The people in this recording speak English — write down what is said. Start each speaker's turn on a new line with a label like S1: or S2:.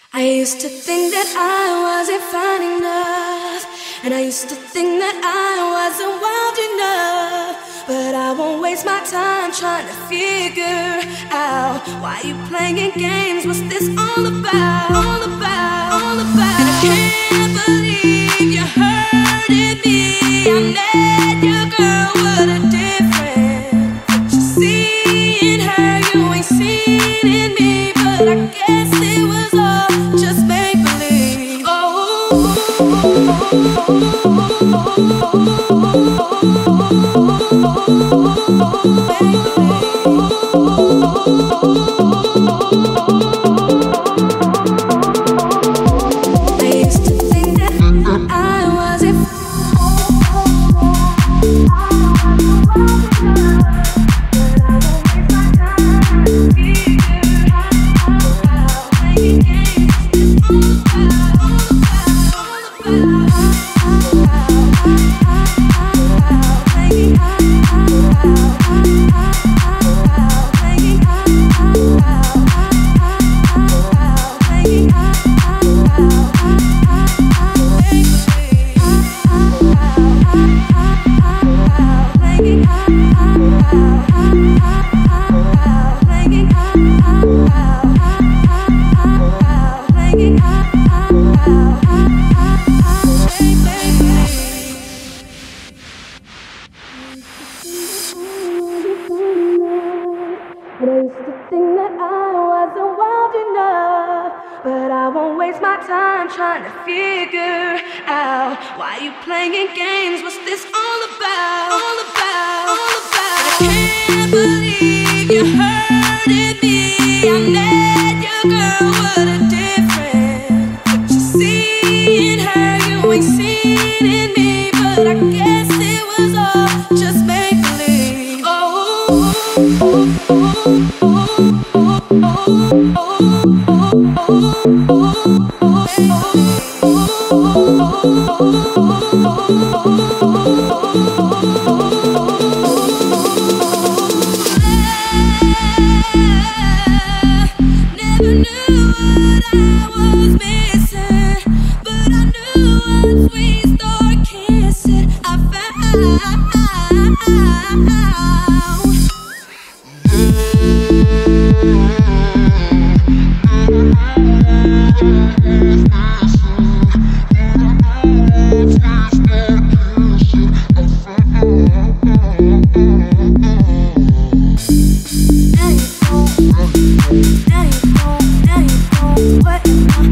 S1: I used to think that I wasn't fine enough, and I used to think that I wasn't wild enough. But I won't waste my time trying to figure out why you playing games. What's this all about? All about, all about. And I can't believe you hurted me. I met your girl, what a difference. But you see in her, you ain't seen in me. But I guess it was all just make believe. But I used to think that I wasn't wild enough. But I won't waste my time trying to figure out why you playing games. What's this all about? All about, all about. I can't believe you hurted me. I met your girl, what a difference. But you see in her, you ain't seen in me. But I guess it was all just make believe. Never knew what I was missing, but I knew once we start kissing, I found. Now you know what